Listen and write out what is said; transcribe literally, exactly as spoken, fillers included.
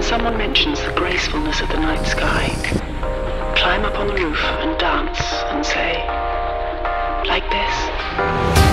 someone mentions the gracefulness of the night sky, climb up on the roof and dance and say, like this.